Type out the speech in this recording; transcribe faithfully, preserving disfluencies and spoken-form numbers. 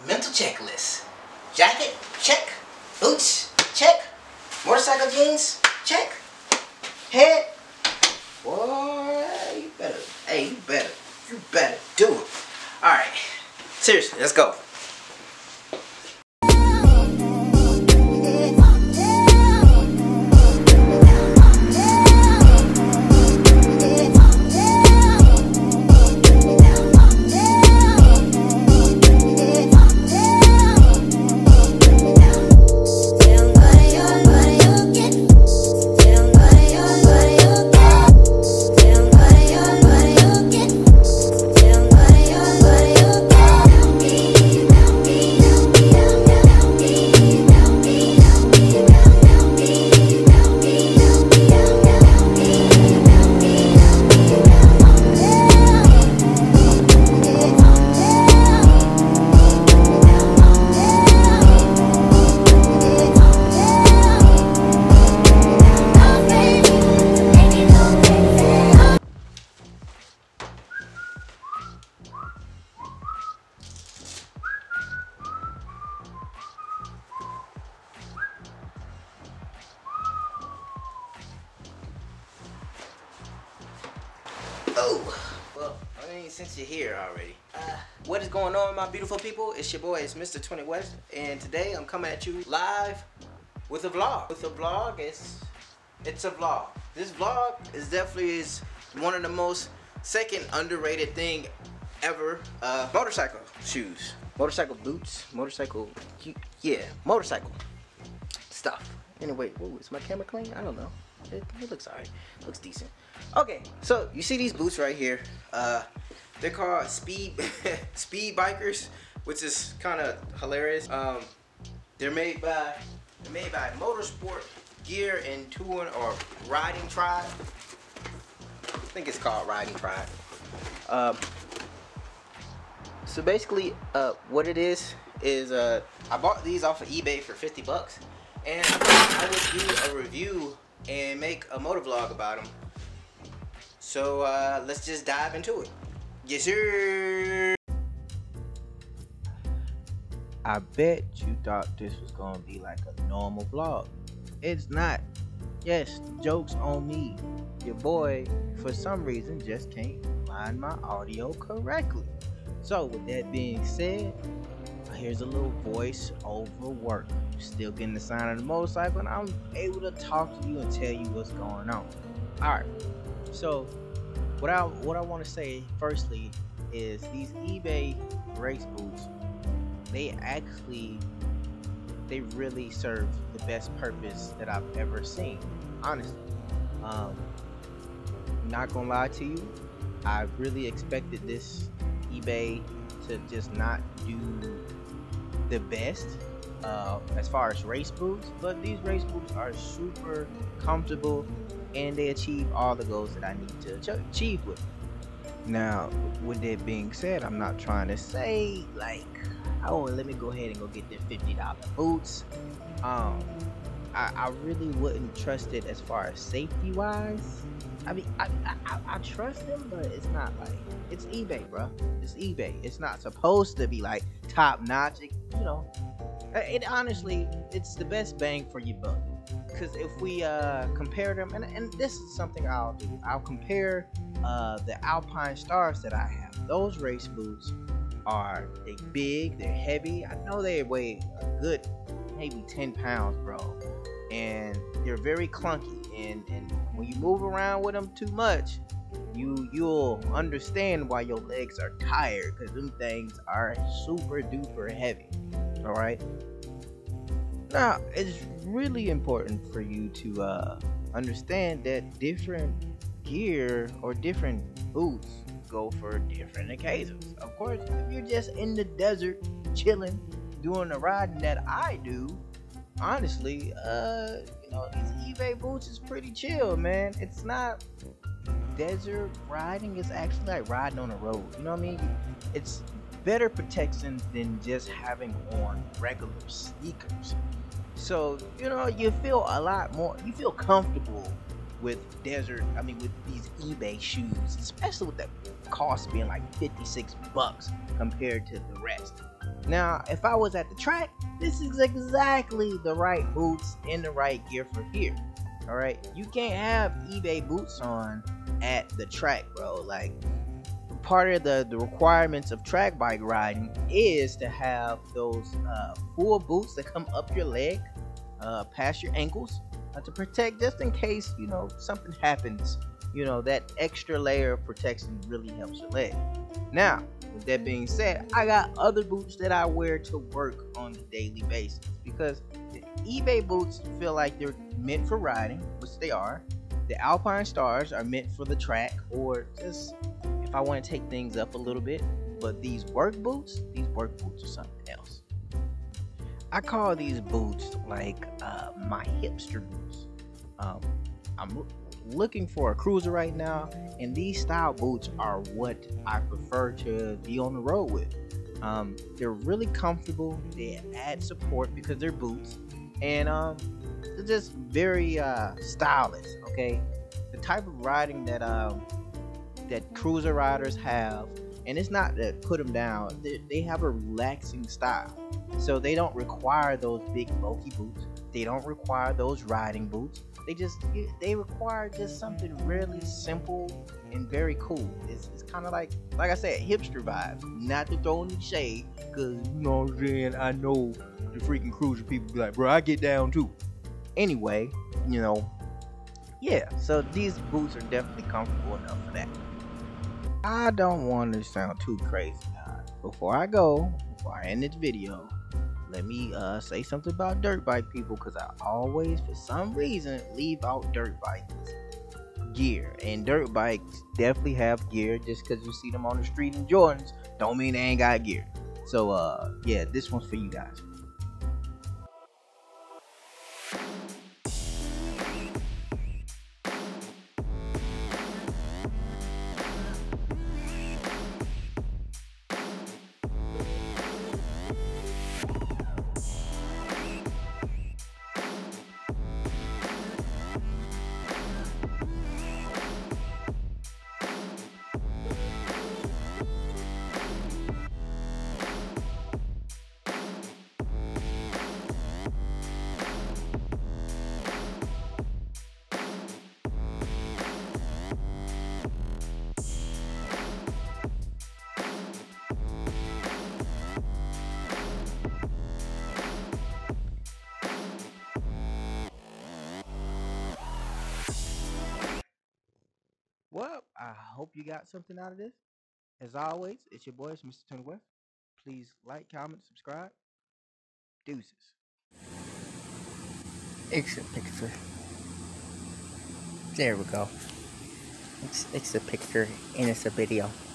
mental checklist. Jacket, check. Boots, check. Motorcycle jeans, check. Head, boy, you better, hey, you better, you better do it. Alright, seriously, let's go. Oh, well, I mean, since you're here already, uh, what is going on, my beautiful people? It's your boy, it's Mister twenty west, and today I'm coming at you live with a vlog. With a vlog, it's it's a vlog. This vlog is definitely is one of the most second underrated thing ever. Uh, motorcycle shoes, motorcycle boots, motorcycle, yeah, motorcycle stuff. Anyway, whoa, is my camera clean? I don't know. It, it looks alright. Looks decent. Okay, so you see these boots right here. Uh, they're called speed speed bikers, which is kind of hilarious. Um, they're made by they're made by Motorsport Gear and Touring or Riding Tribe. I think it's called Riding Tribe. Um, so basically, uh, what it is is uh, I bought these off of eBay for fifty bucks, and I would do a review and make a motor vlog about them. So uh, let's just dive into it. Yes, sir. I bet you thought this was gonna be like a normal vlog. It's not. Yes, joke's on me. Your boy, for some reason, just can't find my audio correctly. So with that being said, here's a little voice over work. Still getting the sign of the motorcycle, and I'm able to talk to you and tell you what's going on. Alright, so what I what I want to say firstly is these eBay race boots, they actually they really serve the best purpose that I've ever seen, honestly. um not gonna lie to you, I really expected this eBay to just not do the best uh, as far as race boots, but these race boots are super comfortable and they achieve all the goals that I need to achieve with. Now, with that being said, I'm not trying to say like, oh, let me go ahead and go get the fifty dollar boots. Um, I, I really wouldn't trust it as far as safety wise. I mean, I, I, I trust them, but it's not like, it's eBay, bro. It's eBay. It's not supposed to be like top notch. It, you know, it honestly, it's the best bang for your buck. Because if we uh, compare them, and, and this is something I'll do, I'll compare uh, the Alpine Stars that I have. Those race boots are they big, they're heavy. I know they weigh a good maybe ten pounds, bro. And they're very clunky. And, and when you move around with them too much, you you'll understand why your legs are tired, because them things are super duper heavy. All right. Now it's really important for you to uh, understand that different gear or different boots go for different occasions. Of course, if you're just in the desert chilling, doing the riding that I do, honestly, uh, you know, these eBay boots is pretty chill, man. It's not desert riding. It's actually like riding on the road. You know what I mean? It's better protection than just having on regular sneakers. So, you know, you feel a lot more, you feel comfortable with desert, I mean with these eBay shoes, especially with the cost being like fifty-six bucks compared to the rest. Now, if I was at the track, this is exactly the right boots and the right gear for here. All right, you can't have eBay boots on at the track, bro. Like, part of the the requirements of track bike riding is to have those uh, full boots that come up your leg, uh, past your ankles, uh, to protect just in case, you know, something happens. You know, that extra layer of protection really helps your leg. Now, with that being said, I got other boots that I wear to work on a daily basis, because the eBay boots feel like they're meant for riding, which they are. The Alpine Stars are meant for the track, or just if I want to take things up a little bit. But these work boots, these work boots are something else. I call these boots like uh, my hipster boots. Um, I'm looking for a cruiser right now, and these style boots are what I prefer to be on the road with. Um, they're really comfortable. They add support because they're boots, and um, they're just very uh, stylish. Okay, the type of riding that um, that cruiser riders have, and it's not to put them down. They, they have a relaxing style, so they don't require those big bulky boots. They don't require those riding boots. They just they require just something really simple and very cool. It's, it's kind of like like I said, hipster vibes. Not to throw any shade, cause you know what I'm saying. I know the freaking cruiser people be like, bro, I get down too. Anyway, you know, yeah. So these boots are definitely comfortable enough for that. I don't want to sound too crazy. Now, before I go, before I end this video, let me uh, say something about dirt bike people, because I always, for some reason, leave out dirt bikes gear. And dirt bikes definitely have gear. Just because you see them on the street in Jordans don't mean they ain't got gear. So uh, yeah, this one's for you guys. Well, I hope you got something out of this. As always, it's your boys, mister twenty west. Please like, comment, subscribe. Deuces. It's a picture. There we go. It's, it's a picture and it's a video.